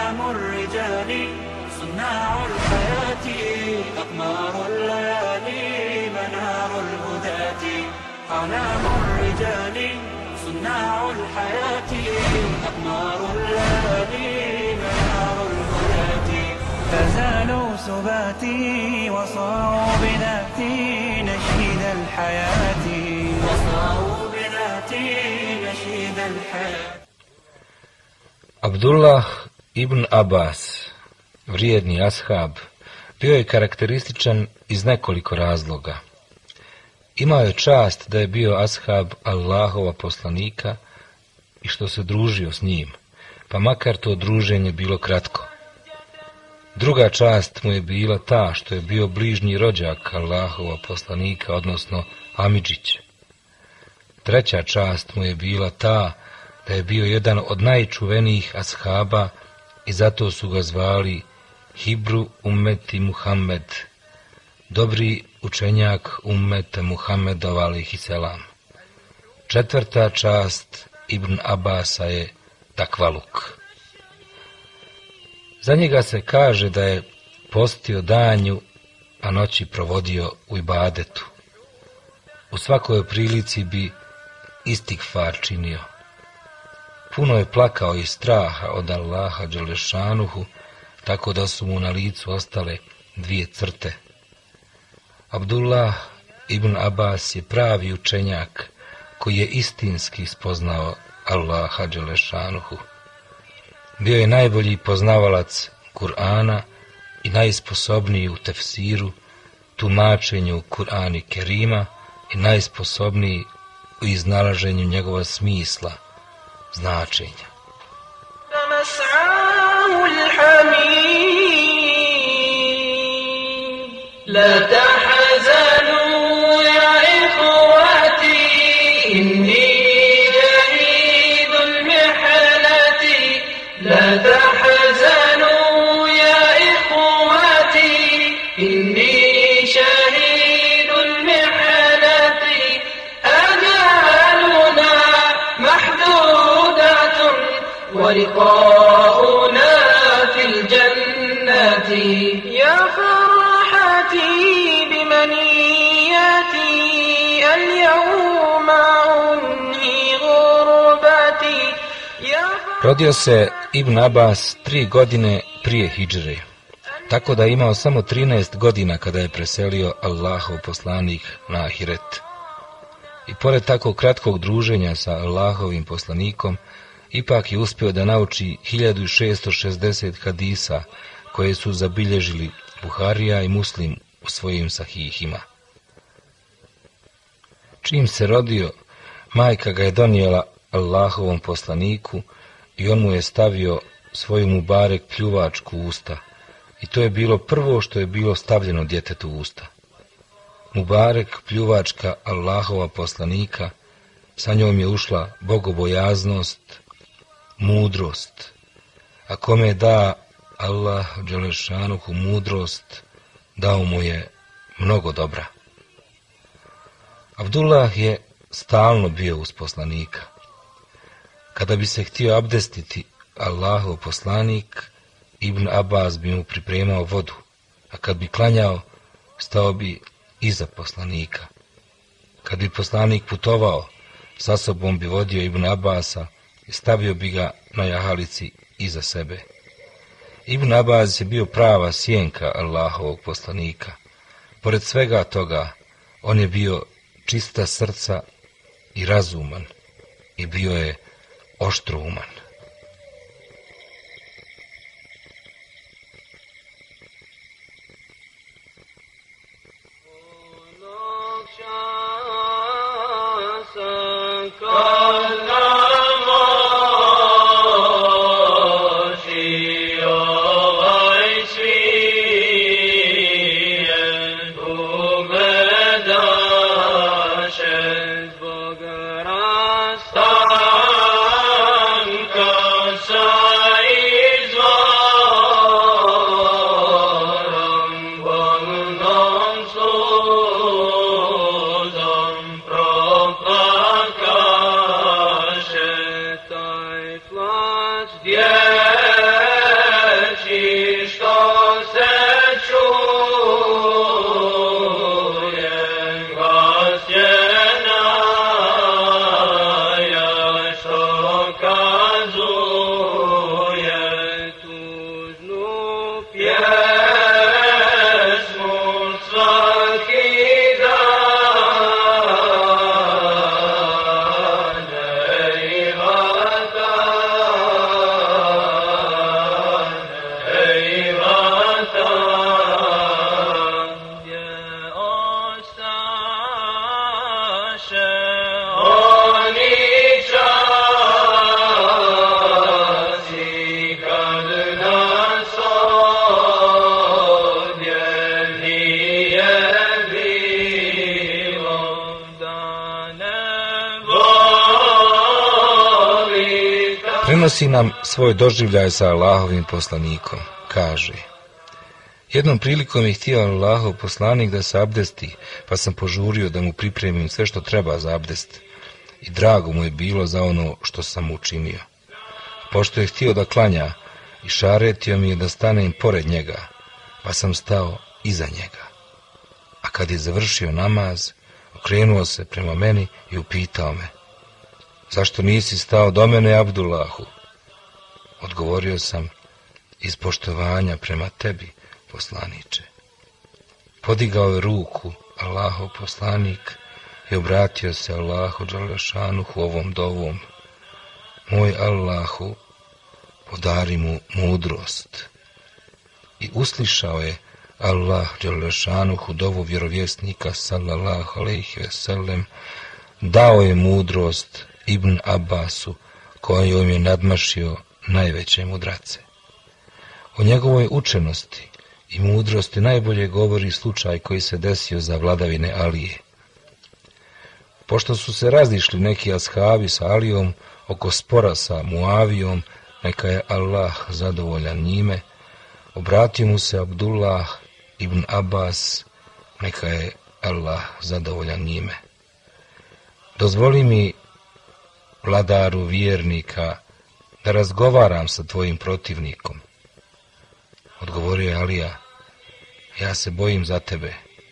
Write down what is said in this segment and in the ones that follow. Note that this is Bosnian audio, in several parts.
أعلام الرجال صناع الحياة أقمار الليالي منار الهداة أعلام الرجال صناع الحياة أقمار الليالي منار الهداة فزالوا سباتي وصاروا بذاتي نشيد الحياة وصاروا بذاتي نشيد الحياة. Abdullah ibn Abbas, vrijedni ashab, bio je karakterističan iz nekoliko razloga. Imao je čast da je bio ashab Allahova poslanika i što se družio s njim, pa makar to druženje bilo kratko. Druga čast mu je bila ta što je bio bližnji rođak Allahova poslanika, odnosno amidžić. Treća čast mu je bila ta da je bio jedan od najčuvenijih ashaba i zato su ga zvali Hibru ummeti Muhammed, dobri učenjak ummete Muhammedova alejhiselam. Četvrta čast Ibn Abasa je takvaluk. Za njega se kaže da je postio danju, a noći provodio u ibadetu. U svakoj prilici bi istigfar činio. Puno je plakao iz straha od Allaha dželešanuhu, tako da su mu na licu ostale 2 crte. Abdullah ibn Abbas je pravi učenjak koji je istinski spoznao Allaha dželešanuhu. Bio je najbolji poznavalac Kur'ana i najsposobniji u tefsiru, tumačenju Kur'ana Kerima i najsposobniji u iznalaženju njegova smisla, značenja. لا تحزنوا يا إخواتي إني شهيد المحنة لا تحزنوا يا إخواتي إني شهيد المحنة أجالنا محدودة ولقاؤنا في الجنة يا فرحتي بمنياتي اليوم أنهي غربتي Rodio se Ibn Abbas 3 godine prije hidžre, tako da je imao samo 13 godina kada je preselio Allahov poslanik na ahiret. I pored tako kratkog druženja sa Allahovim poslanikom, ipak je uspio da nauči 1660 hadisa koje su zabilježili Buharija i Muslim u svojim sahihima. Čim se rodio, majka ga je donijela Allahovom poslaniku i on mu je stavio svoju mubarek pljuvačku u usta. I to je bilo prvo što je bilo stavljeno djetetu u usta. Mubarek pljuvačka Allahova poslanika, sa njom je ušla bogobojaznost, mudrost. A kome da Allah dželešanuhu mudrost, dao mu je mnogo dobra. Abdullah je stalno bio uz poslanika. Kada bi se htio abdestiti Allahov poslanik, Ibn Abbas bi mu pripremao vodu, a kad bi klanjao, stao bi iza poslanika. Kad bi poslanik putovao, sa sobom bi vodio Ibn Abbasa i stavio bi ga na jahalici iza sebe. Ibn Abbas je bio prava sjenka Allahovog poslanika. Pored svega toga, on je bio čista srca i razuman i bio je oštrouman. Yeah. Prenosi nam svoj doživljaj sa Allahovim poslanikom. Kaže: jednom prilikom je htio Allahov poslanik da se abdesti, pa sam požurio da mu pripremim sve što treba za abdest. I drago mu je bilo za ono što sam mu učinio. Pošto je htio da klanja, i šaretio mi je da stanem pored njega, pa sam stao iza njega. A kad je završio namaz, okrenuo se prema meni i upitao me: zašto nisi stao do mene, Abdullahu? Odgovorio sam: iz poštovanja prema tebi, poslaniče. Podigao je ruku Allahov poslanik i obratio se Allahu dželešanuhu ovom dovom: moj Allahu, podari mu mudrost. I uslišao je Allah dželešanuhu dovu vjerovjesnika sallallahu alejhi ve sellem, dao je mudrost Ibn Abbasu, kojom je nadmašio najveće mudrace. O njegovoj učenosti i mudrosti najbolje govori slučaj koji se desio za vladavine Alije. Pošto su se razišli neki ashabi sa Alijom oko spora sa Muavijom, neka je Allah zadovoljan njime, obratio mu se Abdullah ibn Abbas, neka je Allah zadovoljan njime: dozvoli mi, vladaru vjernika, da razgovaram sa tvojim protivnikom. Odgovorio je Alija: ja se bojim za tebe.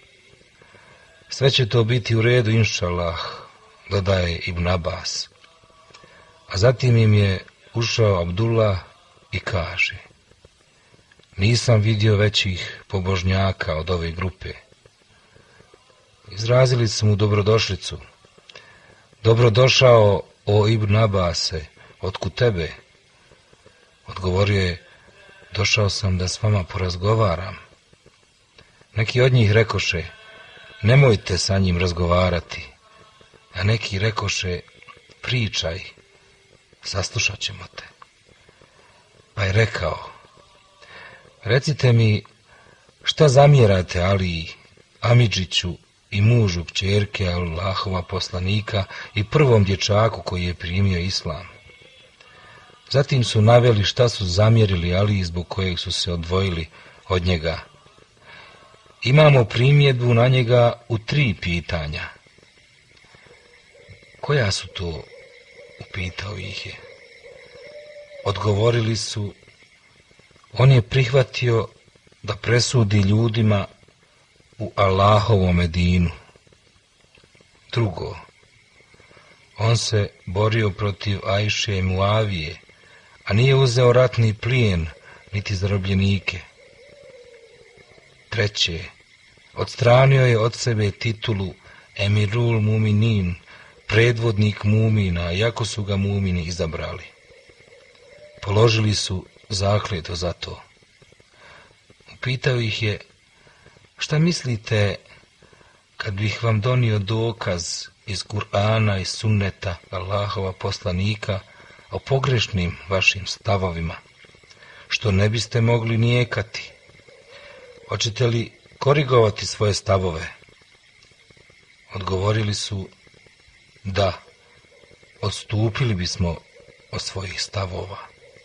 Sve će to biti u redu, inšalah, dodaje Ibn Abbas. A zatim im je ušao Abdullah i kaže: nisam vidio većih pobožnjaka od ove grupe. Izrazili su mu dobrodošlicu: dobrodošao, o Ibn Abbase, otkud tebe? Odgovorio je: došao sam da s vama porazgovaram. Neki od njih rekoše: nemojte sa njim razgovarati. A neki rekoše: pričaj, saslušat ćemo te. Pa je rekao: recite mi, šta zamjerate Aliji, Amidžiću i mužu kćerke Allahova poslanika i prvom dječaku koji je primio islam? Zatim su naveli šta su zamjerili Aliji zbog kojeg su se odvojili od njega. Imamo primjedbu na njega u 3 pitanja. Koja su to? Upitao ih je. Odgovorili su: on je prihvatio da presudi ljudima u Allahovome dinu. Drugo, on se borio protiv Ajše i Muavije, a nije uzeo ratni plijen niti zarobljenike. Treće, odstranio je od sebe titulu Emirul Muminin, predvodnik mumina, iako su ga mumini izabrali. Položili su zakletvu za to. Upitao ih je: šta mislite kad bih vam donio dokaz iz Kur'ana i sunneta Allahova poslanika o pogrešnim vašim stavovima, što ne biste mogli nijekati? Hoćete li korigovati svoje stavove? Odgovorili su: da, odstupili bismo od svojih stavova.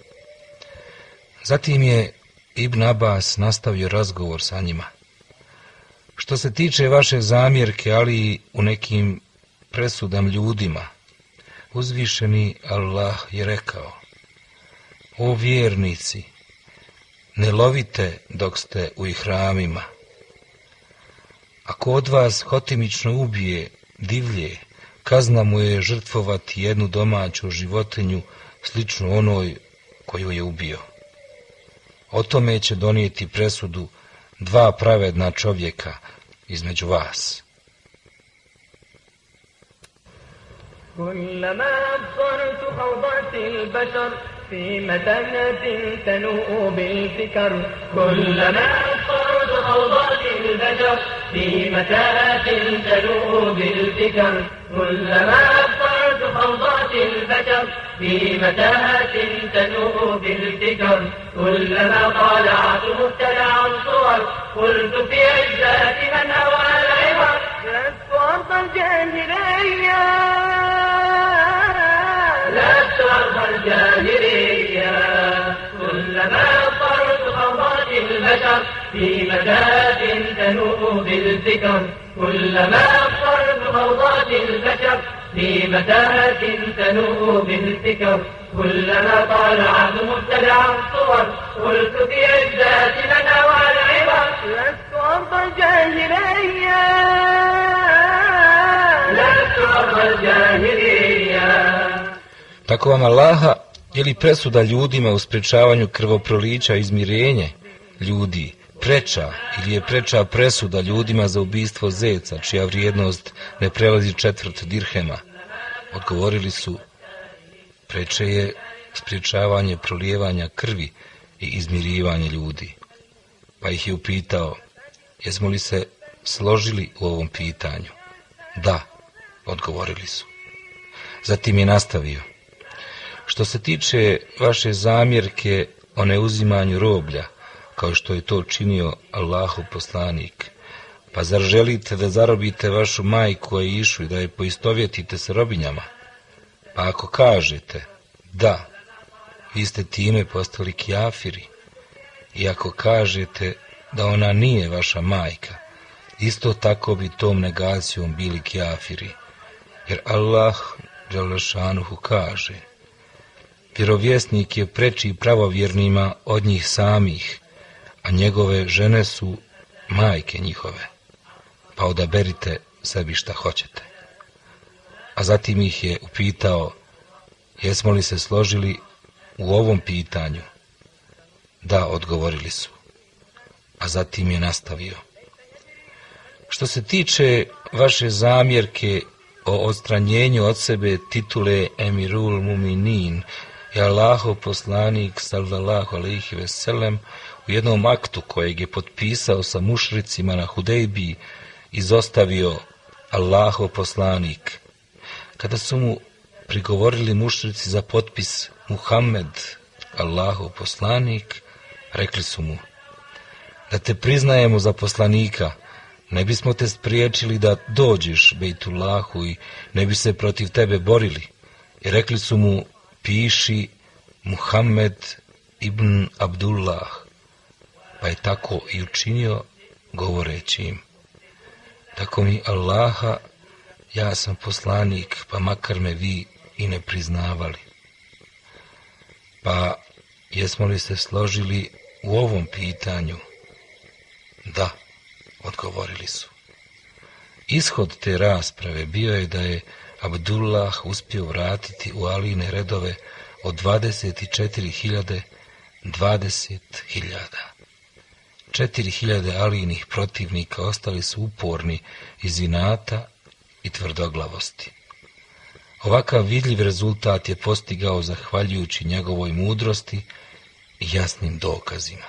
Zatim je Ibn Abbas nastavio razgovor sa njima: što se tiče vaše zamjerke Aliji u nekim presudam ljudima, uzvišeni Allah je rekao: o vjernici, ne lovite dok ste u ihramima. Ako od vas hotimično ubije divlje, kazna mu je žrtvovati jednu domaću životinju sličnu onoj koju je ubio. O tome će donijeti presudu 2 pravedna čovjeka između vas. كلما أبصرت خوضات البشر في متانة تنوء بالفكر كلما أبصرت خوضات البشر في متانة تنوء بالفكر كلما أبصرت خوضات البشر في متاهة تنوء بالفكر كلما طالعت مبتلع صور قلت في عزات من هوى العبر لست أرض الجاهلية لست أرض الجاهلية البشر في متاهة تنوء بالفكر كلما أبصرت خوضات البشر في متاهة تنوء بالفكر كلما طالعت مبتدع الصور قلت في عزات من أوى العبر لست أرض الجاهلية لست أرض الجاهلية. Tako vam Allaha je li presuda ljudima u sprečavanju krvoprolića i izmirenje ljudi preča ili je preča presuda ljudima za ubistvo zeca čija vrijednost ne prelazi 1/4 dirhema? Odgovorili su, preče je sprečavanje prolijevanja krvi i izmirivanje ljudi. Pa ih je upitao, jesmo li se složili u ovom pitanju? Da, odgovorili su. Zatim je nastavio, što se tiče vaše zamjerke o neuzimanju roblja, kao što je to činio Allahov poslanik, pa zar želite da zarobite vašu majku Aishu i da je poistovjetite sa robinjama? Pa ako kažete, da, vi ste time postali kjafiri, i ako kažete da ona nije vaša majka, isto tako bi tom negacijom bili kjafiri, jer Allah dželešanuhu kaže, vjerovjesnik je preči pravovjernima od njih samih, a njegove žene su majke njihove, pa odaberite sebi šta hoćete. A zatim ih je upitao, jesmo li se složili u ovom pitanju? Da, odgovorili su. A zatim je nastavio, što se tiče vaše zamjerke o odstranjenju od sebe titule Emirul Muminin, je Allahov poslanik sallallahu alejhi ve sellem u jednom aktu kojeg je potpisao sa mušricima na Hudejbiji izostavio Allahov poslanik. Kada su mu prigovorili mušrici za potpis Muhammed, Allahov poslanik, rekli su mu, da te priznajemo za poslanika, ne bismo te spriječili da dođeš Bejtullahu i ne bi se protiv tebe borili. I rekli su mu, piši Muhammed ibn Abdullah, pa je tako i učinio govoreći im, tako mi Allaha, ja sam poslanik, pa makar me vi i ne priznavali. Pa jesmo li se složili u ovom pitanju? Da, odgovorili su. Ishod te rasprave bio je da je Abdullah uspio vratiti u Aline redove od 24.000 20.000. 4.000 Alinih protivnika ostali su uporni iz inata i tvrdoglavosti. Ovakav vidljiv rezultat je postigao zahvaljujući njegovoj mudrosti i jasnim dokazima.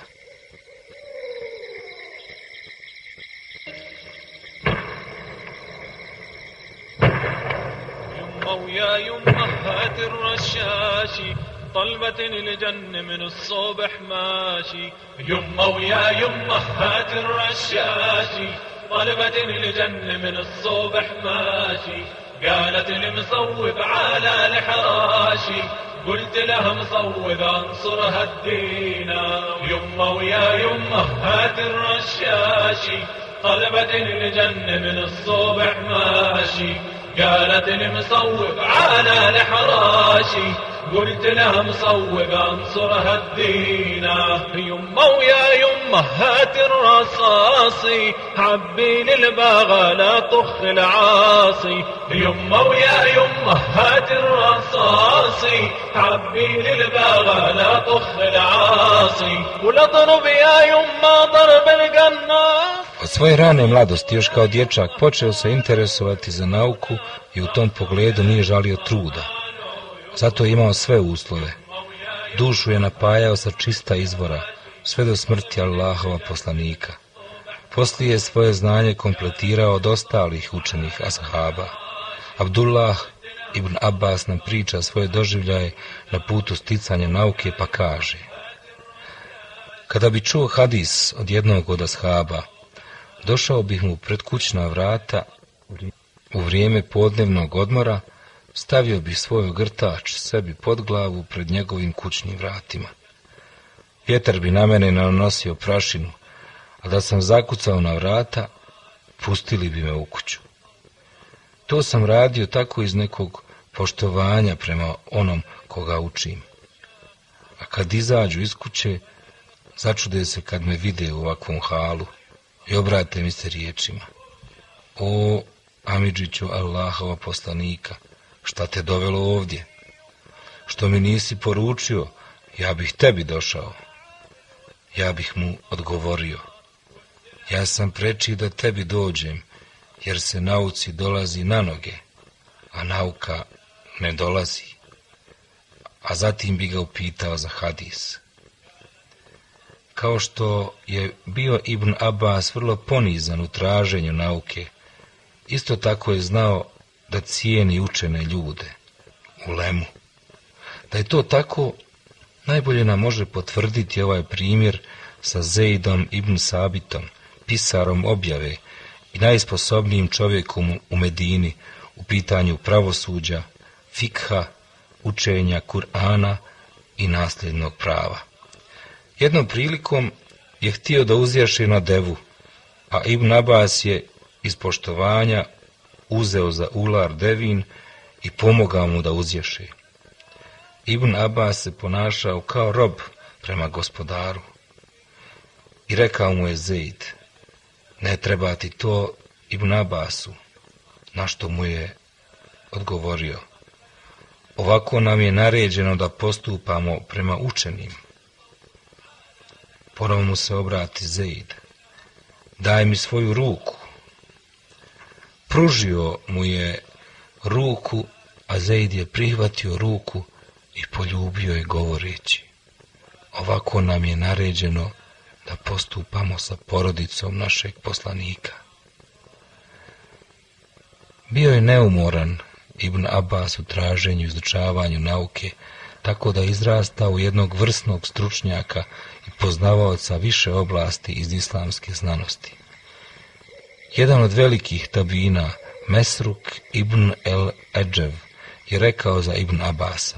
يا يمهات الرشاشي طلبة الجنة من الصبح ماشي يمه ويا يمهات الرشاشي طلبة الجنة من الصبح ماشي قالت المصوب على الحراشي قلت لها مصوب انصرها الدينا يمه ويا يمهات الرشاشي طلبة الجنة من الصبح ماشي قالت المصوب على الحراشي قلت لها مصوب انصرها الدينا يمه ويا يمه هات الرصاصي حبي للباغى لا طخ العاصي يمه ويا يمه هات الرصاصي حبي للباغى لا طخ العاصي ولضرب يا يمه ضرب القناص. Od svoje rane mladosti, još kao dječak, počeo se interesovati za nauku i u tom pogledu nije žalio truda. Zato je imao sve uslove. Dušu je napajao sa čista izvora, sve do smrti Allahova poslanika. Poslije je svoje znanje kompletirao od ostalih učenih ashaba. Abdullah ibn Abbas nam priča svoje doživljaje na putu sticanja nauke pa kaže: kada bi čuo hadis od jednog od ashaba, došao bih mu pred kućna vrata u vrijeme podnevnog odmora, stavio bih svoj ogrtač sebi pod glavu pred njegovim kućnim vratima. Vjetar bi na mene nanosio prašinu, a da sam zakucao na vrata, pustili bi me u kuću. To sam radio tako iz nekog poštovanja prema onom koga učim. A kad izađu iz kuće, začude se kad me vide u ovakvom halu i obrate mi se riječima: o, Amidžiću Allahova poslanika, šta te dovelo ovdje? Što mi nisi poručio, ja bih tebi došao. Ja bih mu odgovorio: ja sam preči da tebi dođem, jer se nauci dolazi na noge, a nauka ne dolazi. A zatim bi ga upitao za hadis. Kao što je bio Ibn Abbas vrlo ponizan u traženju nauke, isto tako je znao da cijeni učene ljude, ulemu. Da je to tako, najbolje nam može potvrditi ovaj primjer sa Zeidom ibn Sabitom, pisarom objave i najsposobnijim čovjekom u Medini u pitanju pravosuđa, fikha, učenja Kur'ana i nasljednog prava. Jednom prilikom je htio da uzjaši na devu, a Ibn Abbas je iz poštovanja uzeo za ular devin i pomogao mu da uzjaši. Ibn Abbas se ponašao kao rob prema gospodaru i rekao mu je Zeid: ne treba ti to, Ibn Abbasu, na što mu je odgovorio: ovako nam je naređeno da postupamo prema učenim. Ponovo mu se obrati Zeid: daj mi svoju ruku. Pružio mu je ruku, a Zeid je prihvatio ruku i poljubio je govoreći: ovako nam je naređeno da postupamo sa porodicom našeg poslanika. Bio je neumoran Ibn Abbas u traženju i izučavanju nauke, tako da je izrastao u jednog vrsnog stručnjaka i poznavaoca više oblasti iz islamske znanosti. Jedan od velikih tabina, Mesruk ibn el-Eđev, je rekao za Ibn Abbasa: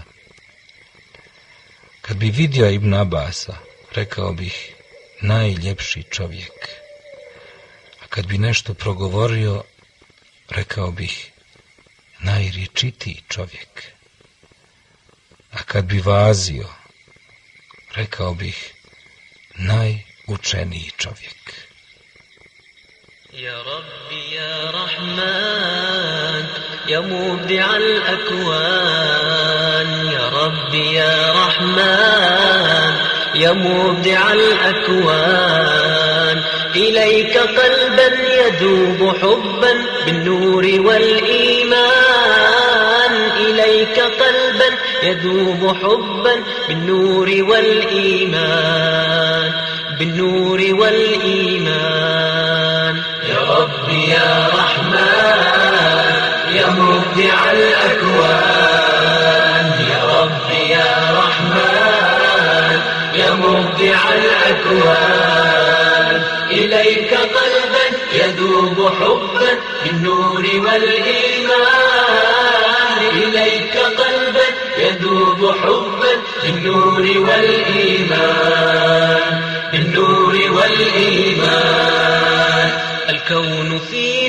kad bi vidio Ibn Abbasa, rekao bih najljepši čovjek, a kad bi nešto progovorio, rekao bih najriječitiji čovjek, a kad bi vazio, rekao bih najučeniji čovjek. يا ربي يا رحمن يا مبدع الأكوان يا ربي يا رحمن يا مبدع الأكوان إليك قلبا يذوب حبا بالنور والإيمان إليك قلبا يذوب حبا بالنور والإيمان بالنور والإيمان يا ربي يا رحمن يا مبدع الأكوان يا ربي يا رحمن يا مبدع الأكوان إليك قلبا يذوب حبا بالنور والإيمان إليك قلبا يذوب حبا بالنور والإيمان بالنور والإيمان الكون في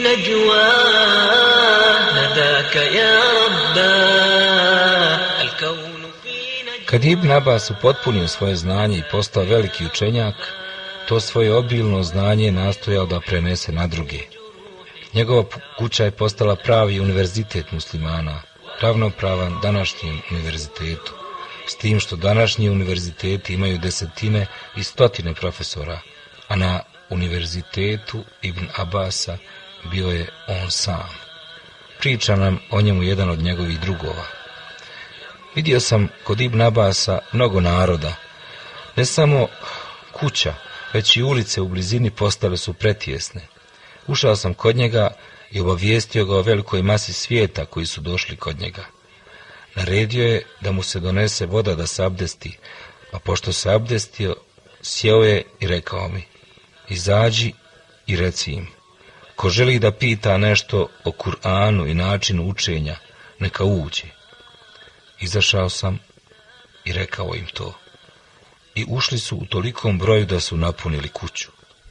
نجواه نداك يا رباه الكون في نجواه. Kad je Ibn Abbas upotpunio svoje znanje i postao veliki učenjak, to svoje obilno znanje nastojao da prenese na druge. Njegova kuća je postala pravi univerzitet muslimana, ravnopravan današnjem univerzitetu, s tim što današnji univerziteti imaju desetine i stotine profesora, a na univerzitetu Ibn Abbasa bio je on sam. Priča nam o njemu jedan od njegovih drugova. Vidio sam kod Ibn Abbasa mnogo naroda. Ne samo kuća, već i ulice u blizini postale su pretjesne. Ušao sam kod njega i obavijestio ga o velikoj masi svijeta koji su došli kod njega. Naredio je da mu se donese voda da se abdesti, a pošto se abdestio, sjeo je i rekao mi: izađi i reci im, ko želi da pita nešto o Kur'anu i načinu učenja, neka uđe. Izašao sam i rekao im to. I ušli su u tolikom broju da su napunili kuću.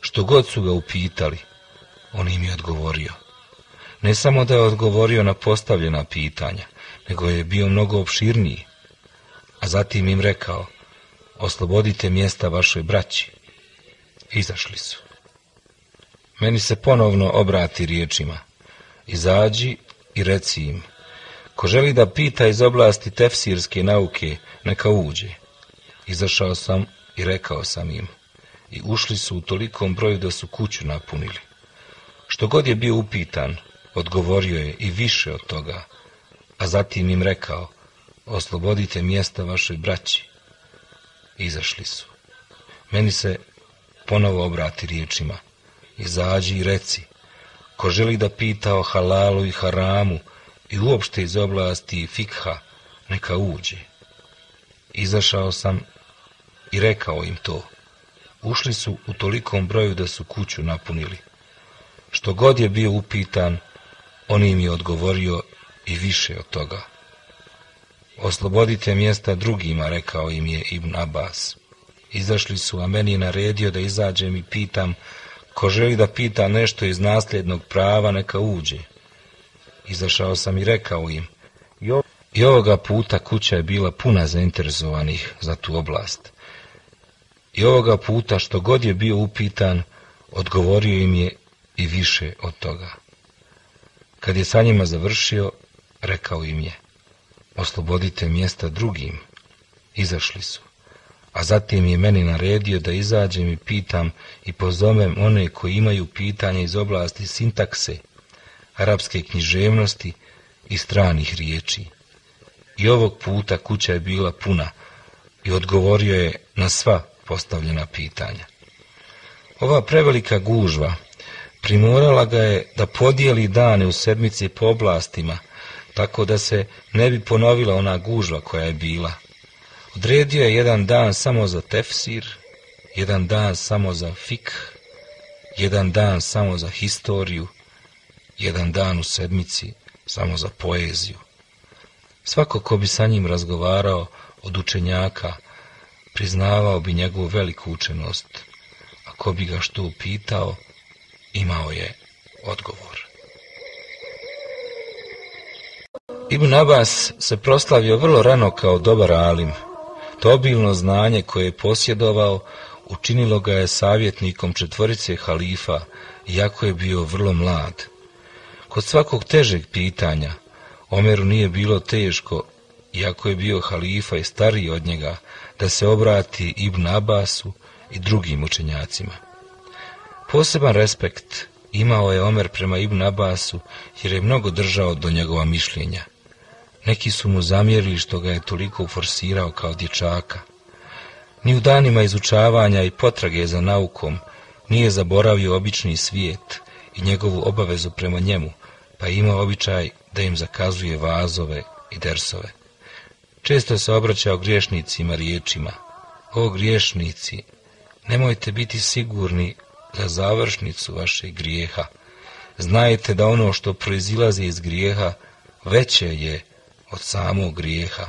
Što god su ga upitali, on im je odgovorio. Ne samo da je odgovorio na postavljena pitanja, nego je bio mnogo opširniji. A zatim im rekao, oslobodite mjesta vašoj braći. Izašli su. Meni se ponovno obrati riječima, izađi i reci im, ko želi da pita iz oblasti tefsirske nauke, neka uđe. Izašao sam i rekao sam im, i ušli su u tolikom broju da su kuću napunili. Što god je bio upitan, odgovorio je i više od toga, a zatim im rekao, oslobodite mjesta vašoj braći. Izašli su. Meni se ponovo obrati riječima, izađi i reci, ko želi da pita o halalu i haramu i uopšte iz oblasti fikha, neka uđe. Izašao sam i rekao im to. Ušli su u tolikom broju da su kuću napunili. Što god je bio upitan, on im je odgovorio i više od toga. Oslobodite mjesta drugima, rekao im je Ibn Abbas. Izašli su, a meni je naredio da izađem i pitam, ko želi da pita nešto iz nasljednog prava, neka uđe. Izašao sam i rekao im, i ovoga puta kuća je bila puna zainteresovanih za tu oblast. I ovoga puta što god je bio upitan, odgovorio im je i više od toga. Kad je sa njima završio, rekao im je, oslobodite mjesta drugim. Izašli su, a zatim je meni naredio da izađem i pitam i pozovem one koji imaju pitanja iz oblasti sintakse, arapske književnosti i stranih riječi. I ovog puta kuća je bila puna i odgovorio je na sva postavljena pitanja. Ova prevelika gužva primorala ga je da podijeli dane u sedmici po oblastima, tako da se ne bi ponovila ona gužva koja je bila. Odredio je jedan dan samo za tefsir, jedan dan samo za fikh, jedan dan samo za historiju, jedan dan u sedmici samo za poeziju. Svako ko bi sa njim razgovarao od učenjaka, priznavao bi njegovu veliku učenost, a ko bi ga što upitao, imao je odgovor. Ibn Abbas se proslavio vrlo rano kao dobar alim. To obilno znanje koje je posjedovao učinilo ga je savjetnikom četvorice halifa, iako je bio vrlo mlad. Kod svakog težeg pitanja, Omeru nije bilo teško, iako je bio halifa i stariji od njega, da se obrati Ibn Abbasu i drugim učenjacima. Poseban respekt imao je Omer prema Ibn Abbasu, jer je mnogo držao do njegova mišljenja. Neki su mu zamjerili što ga je toliko forsirao kao dječaka. Ni u danima izučavanja i potrage za naukom nije zaboravio obični svijet i njegovu obavezu prema njemu, pa je imao običaj da im zakazuje vazove i dersove. Često se obraćao griješnicima riječima: o griješnici, nemojte biti sigurni za završnicu vašeg grijeha. Znajte da ono što proizilazi iz grijeha veće je od samog grijeha.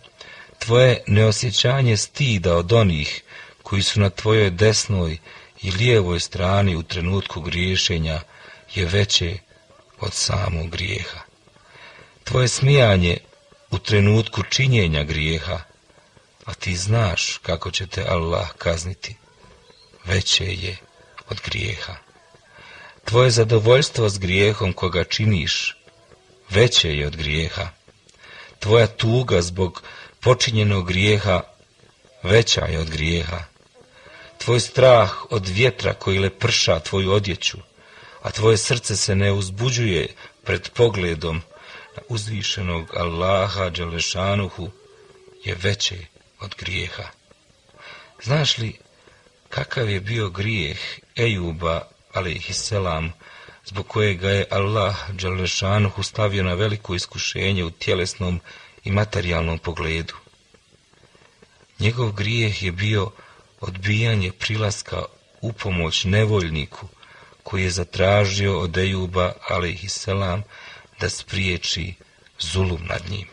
Tvoje neosjećanje stida od onih koji su na tvojoj desnoj i lijevoj strani u trenutku griješenja je veće od samog grijeha. Tvoje smijanje u trenutku činjenja grijeha, a ti znaš kako će te Allah kazniti, veće je od grijeha. Tvoje zadovoljstvo s grijehom koga činiš veće je od grijeha. Tvoja tuga zbog počinjenog grijeha veća je od grijeha. Tvoj strah od vjetra koji leprša tvoju odjeću, a tvoje srce se ne uzbuđuje pred pogledom na uzvišenog Allaha Đelešanuhu, je veće od grijeha. Znaš li kakav je bio grijeh Ejuba alejhiselam, zbog kojega je Allah Đelešanuhu stavio na veliko iskušenje u tjelesnom i materijalnom pogledu? Njegov grijeh je bio odbijanje prilaska u pomoć nevoljniku koji je zatražio od Ejuba alejhiselam da spriječi zulum nad njim.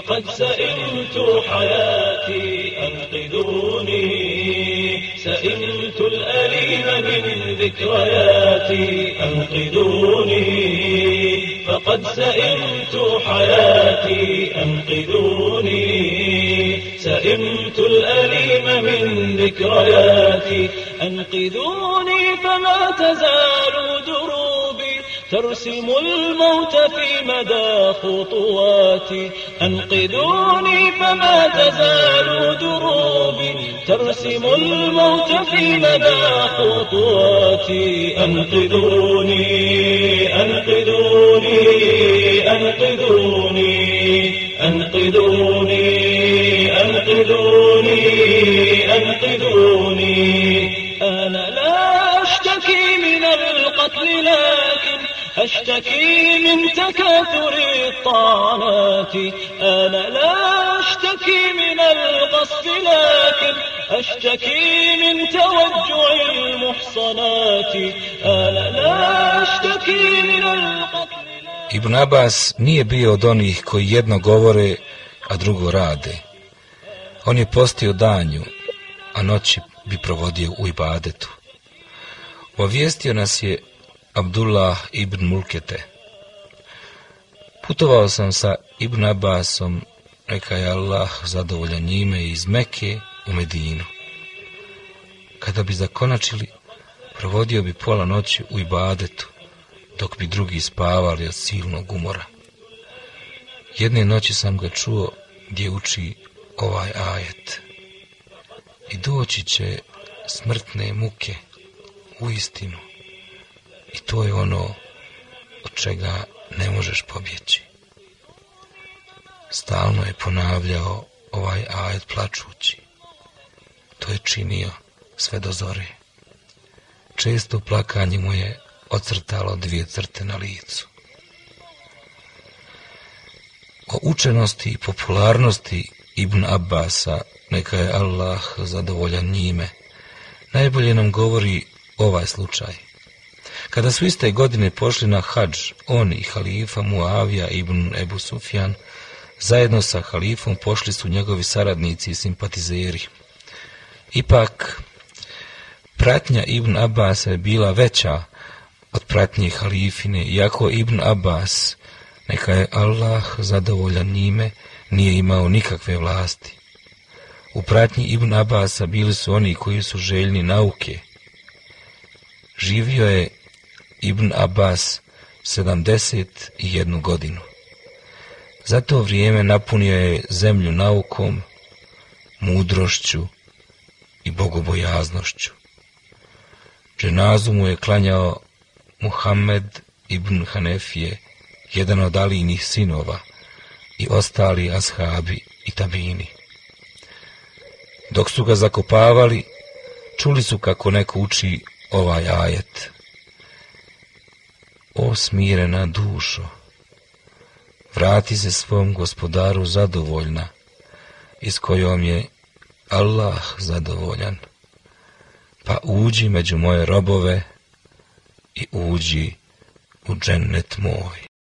فقد سئمت حياتي أنقذوني سئمت الأليم من ذكرياتي أنقذوني فقد سئمت حياتي أنقذوني سئمت الأليم من ذكرياتي أنقذوني فما تزال دروبي ترسم الموت في مدى خطواتي أنقذوني فما تزال دروبي ترسم الموت في مدى خطواتي أنقذوني أنقذوني أنقذوني أنقذوني أنقذوني أنقذوني أنا لا أشتكي من القتل لكن أشتكي من تكاثر الطعنات أنا لا أشتكي من الغصب لكن أشتكي من توجع المحصنات أنا لا أشتكي من القتل. Ibn Abbas nije bio od onih koji jedno govore, a drugo rade. On je postio danju, a noći bi provodio u ibadetu. Obavijestio nas je Abdullah ibn Mulkete. Putovao sam sa Ibn Abbasom, neka je Allah zadovoljan njime, iz Mekke u Medinu. Kada bi zakonačili, provodio bi pola noći u ibadetu, dok bi drugi spavali od silnog umora. Jedne noći sam ga čuo gdje uči ovaj ajet. I doći će smrtne muke u istinu. I to je ono od čega ne možeš pobjeći. Stalno je ponavljao ovaj ajet plačući. To je činio sve do zore. Često plakanje mu je ocrtalo 2 crte na licu. O učenosti i popularnosti Ibn Abbasa, neka je Allah zadovoljan njime, najbolje nam govori ovaj slučaj. Kada su iste godine pošli na hadž, on i halifa Muavija ibn Ebu Sufjan, zajedno sa halifom pošli su njegovi saradnici i simpatizeri. Ipak, pratnja Ibn Abbasa je bila veća od pratnje halifine, iako Ibn Abbas, neka je Allah zadovoljan njime, nije imao nikakve vlasti. U pratnji Ibn Abbasa bili su oni koji su željni nauke. Živio je Ibn Abbas 71 godinu. Za to vrijeme napunio je zemlju naukom, mudrošću i bogobojaznošću. Dženazu mu je klanjao Muhammed ibn Hanefije, jedan od Alijinih sinova, i ostali ashabi i tabini. Dok su ga zakopavali, čuli su kako neko uči ovaj ajet. O smirena dušo, vrati se svom gospodaru zadovoljna, i s kojom je Allah zadovoljan, pa uđi među moje robove i uđi u džennet moj.